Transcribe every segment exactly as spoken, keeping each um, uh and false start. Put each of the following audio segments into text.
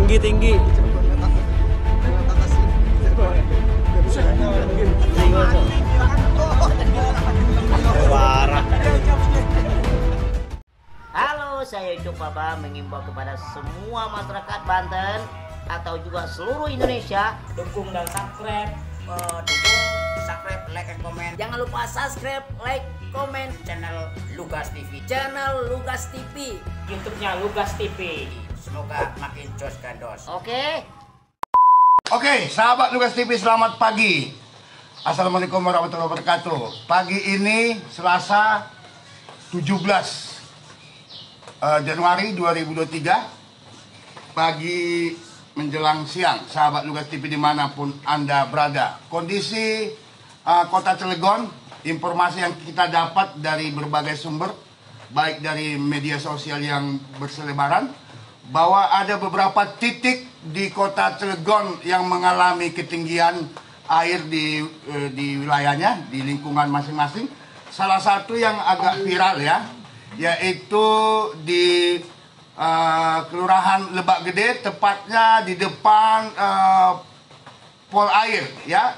tinggi-tinggi. Halo, saya Ucup Baba mengimbau kepada semua masyarakat Banten atau juga seluruh Indonesia, dukung dan subscribe, uh, dukung, subscribe, like, dan komen. Jangan lupa subscribe, like, komen channel Lugas T V, channel Lugas T V, YouTube-nya Lugas T V. Semoga makin jos gandos. Oke. Okay? Oke, okay, sahabat Lugas T V, selamat pagi. Assalamualaikum warahmatullahi wabarakatuh. Pagi ini Selasa tujuh belas Januari dua ribu dua puluh tiga, pagi menjelang siang, sahabat Lugas T V dimanapun Anda berada. Kondisi uh, kota Cilegon, informasi yang kita dapat dari berbagai sumber, baik dari media sosial yang berselebaran, bahwa ada beberapa titik di kota Cilegon yang mengalami ketinggian air di, uh, di wilayahnya, di lingkungan masing-masing. Salah satu yang agak viral ya, yaitu di uh, Kelurahan Lebak Gede, tepatnya di depan uh, pol air ya,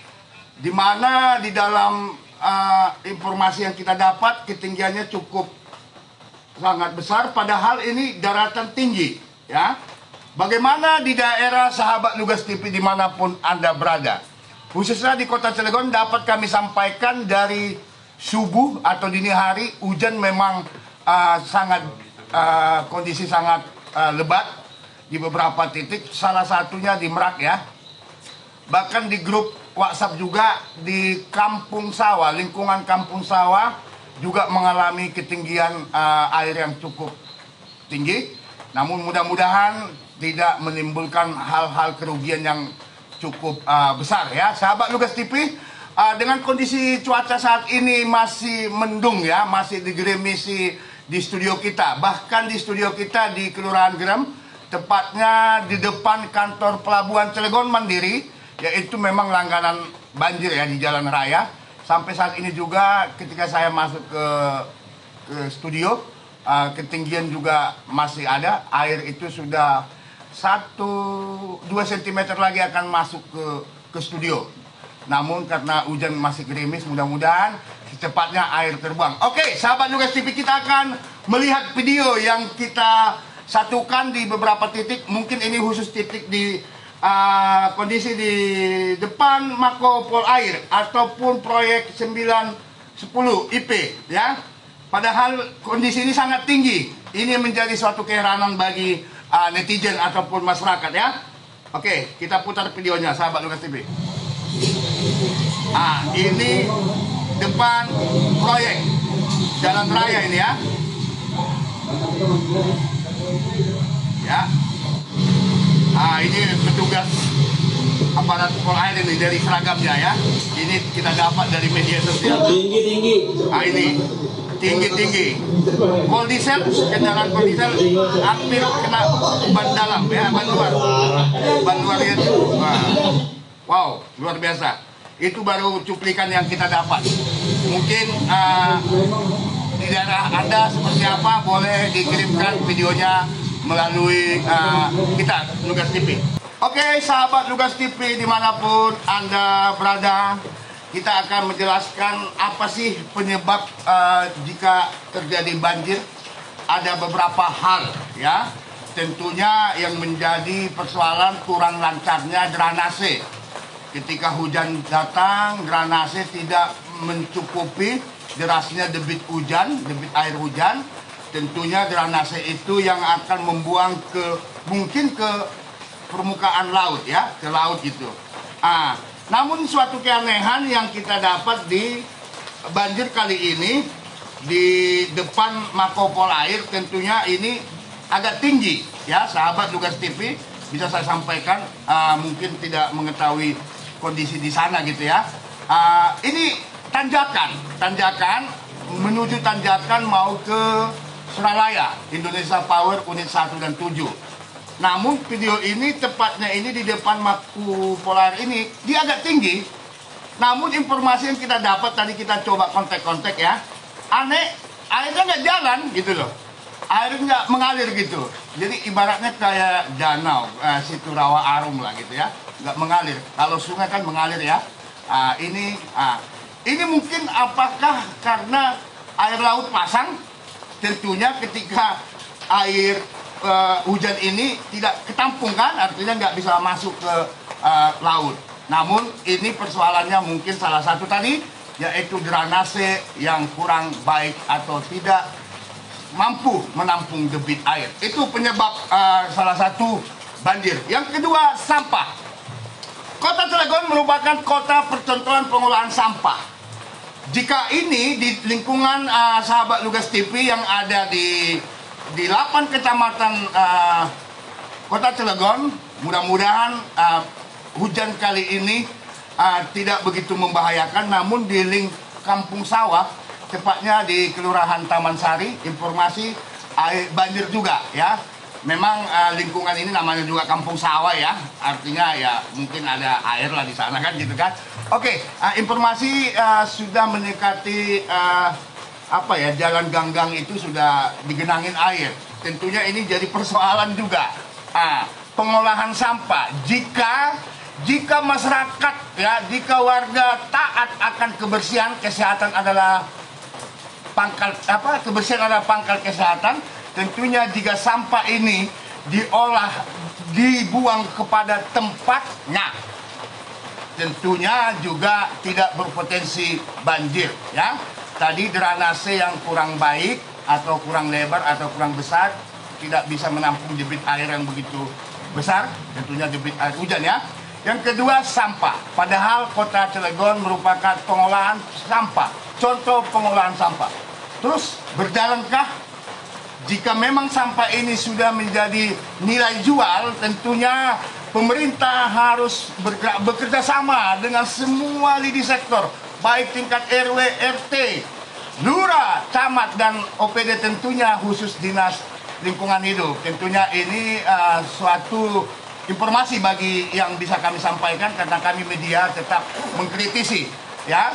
di mana di dalam uh, informasi yang kita dapat ketinggiannya cukup sangat besar, padahal ini daratan tinggi ya. Bagaimana di daerah sahabat Lugas T V dimanapun Anda berada, khususnya di kota Cilegon, dapat kami sampaikan dari subuh atau dini hari hujan memang uh, sangat uh, kondisi sangat uh, lebat di beberapa titik, salah satunya di Merak ya. Bahkan di grup WhatsApp juga di Kampung Sawah, lingkungan Kampung Sawah juga mengalami ketinggian uh, air yang cukup tinggi. Namun mudah-mudahan tidak menimbulkan hal-hal kerugian yang cukup uh, besar ya. Sahabat Lugas T V, Uh, dengan kondisi cuaca saat ini masih mendung ya, masih digerimisi di studio kita. Bahkan di studio kita di Kelurahan Gerem, tepatnya di depan kantor Pelabuhan Cilegon Mandiri, yaitu memang langganan banjir ya di jalan raya. Sampai saat ini juga ketika saya masuk ke, ke studio, uh, ketinggian juga masih ada. Air itu sudah satu dua sentimeter lagi akan masuk ke, ke studio. Namun karena hujan masih gerimis, mudah-mudahan secepatnya air terbuang. Oke, sahabat Lugas T V, kita akan melihat video yang kita satukan di beberapa titik. Mungkin ini khusus titik di uh, kondisi di depan Mako Pol Air ataupun proyek sembilan sepuluh I P ya. Padahal kondisi ini sangat tinggi. Ini menjadi suatu keheranan bagi uh, netizen ataupun masyarakat ya. Oke, kita putar videonya sahabat Lugas T V. Ah, ini depan proyek jalan raya ini ya. Ya. Ah, ini petugas aparat pol air ini dari seragamnya ya. Ini kita dapat dari media sosial. Tinggi-tinggi. Ah, ini tinggi-tinggi. Pol diesel, kendaraan pol diesel hampir kena ban dalam ya, ban luar. Ban luar itu. Wow, luar biasa. Itu baru cuplikan yang kita dapat. Mungkin uh, di daerah Anda seperti apa, boleh dikirimkan videonya melalui uh, kita, Lugas T V. Oke, sahabat Lugas T V dimanapun Anda berada, kita akan menjelaskan apa sih penyebab uh, jika terjadi banjir. Ada beberapa hal ya. Tentunya yang menjadi persoalan kurang lancarnya drainase. Ketika hujan datang, drainase tidak mencukupi derasnya debit hujan, debit air hujan. Tentunya drainase itu yang akan membuang ke mungkin ke permukaan laut ya, ke laut gitu. Ah, namun suatu keanehan yang kita dapat di banjir kali ini di depan Mako Pol Air, tentunya ini agak tinggi ya, sahabat Lugas T V. Bisa saya sampaikan, uh, mungkin tidak mengetahui kondisi di sana gitu ya. Uh, ini tanjakan, tanjakan menuju tanjakan mau ke Suralaya, Indonesia Power unit satu dan tujuh. Namun video ini tepatnya ini di depan Mako Polar ini, dia agak tinggi. Namun informasi yang kita dapat tadi kita coba kontak-kontak ya, aneh, airnya nggak jalan gitu loh. airnya nggak mengalir gitu. Jadi ibaratnya kayak danau, uh, situ rawa arum lah gitu ya, nggak mengalir. Kalau sungai kan mengalir ya. Uh, ini, uh, ini mungkin apakah karena air laut pasang? Tentunya ketika air uh, hujan ini tidak ketampung kan, artinya nggak bisa masuk ke uh, laut. Namun ini persoalannya mungkin salah satu tadi, yaitu drainase yang kurang baik atau tidak mampu menampung debit air. Itu penyebab uh, salah satu banjir. Yang kedua, sampah. Kota Cilegon merupakan kota percontohan pengolahan sampah. Jika ini di lingkungan uh, sahabat Lugas T V yang ada di di delapan kecamatan uh, Kota Cilegon, mudah-mudahan uh, hujan kali ini uh, tidak begitu membahayakan, namun di link Kampung Sawah, tepatnya di Kelurahan Taman Sari, informasi air banjir juga ya. Memang uh, lingkungan ini namanya juga Kampung Sawah ya, artinya ya mungkin ada air lah di sana kan gitu kan. Oke, uh, informasi uh, sudah mendekati uh, apa ya, jalan ganggang itu sudah digenangin air. Tentunya ini jadi persoalan juga. Uh, pengolahan sampah. Jika jika masyarakat ya, jika warga taat akan kebersihan, kesehatan adalah pangkal apa? Kebersihan adalah pangkal kesehatan. Tentunya jika sampah ini diolah, dibuang kepada tempatnya, tentunya juga tidak berpotensi banjir ya. Tadi drainase yang kurang baik atau kurang lebar atau kurang besar tidak bisa menampung debit air yang begitu besar, tentunya debit air hujan ya. Yang kedua, sampah. Padahal Kota Cilegon merupakan pengolahan sampah, contoh pengolahan sampah. Terus berdalankah? Jika memang sampah ini sudah menjadi nilai jual, tentunya pemerintah harus bergerak, bekerja sama dengan semua lini sektor, baik tingkat R W, R T, lurah, camat, dan O P D, tentunya khusus dinas lingkungan hidup. Tentunya ini uh, suatu informasi bagi yang bisa kami sampaikan, karena kami media tetap mengkritisi ya.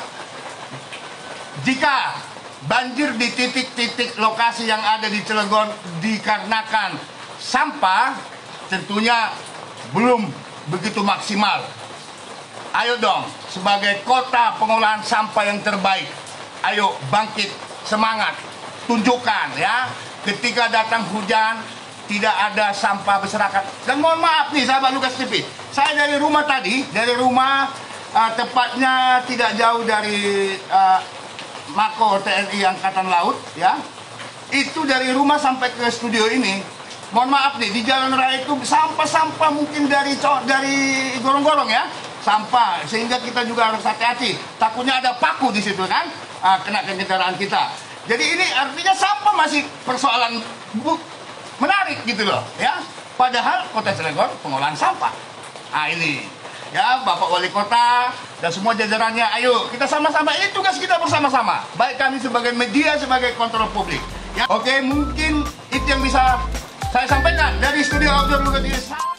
Jika banjir di titik-titik lokasi yang ada di Cilegon dikarenakan sampah, tentunya belum begitu maksimal. Ayo dong, sebagai kota pengolahan sampah yang terbaik, ayo bangkit, semangat, tunjukkan ya. Ketika datang hujan, tidak ada sampah berserakan. Dan mohon maaf nih sahabat Lugas T V, saya dari rumah tadi, dari rumah uh, tepatnya tidak jauh dari uh, Mako T N I Angkatan Laut ya, itu dari rumah sampai ke studio ini, mohon maaf nih, di jalan raya itu sampah-sampah mungkin dari dari gorong-gorong ya, sampah, sehingga kita juga harus hati-hati, takutnya ada paku di situ kan, uh, kena ke kendaraan kita. Jadi ini artinya sampah masih persoalan bu, menarik gitu loh ya, padahal Kota Cilegon pengolahan sampah. Ah ini ya, Bapak Wali Kota dan semua jajarannya, ayo kita sama-sama, ini tugas kita bersama-sama, baik kami sebagai media, sebagai kontrol publik ya. Oke, mungkin itu yang bisa saya sampaikan dari studio Outdoor Lugas T V.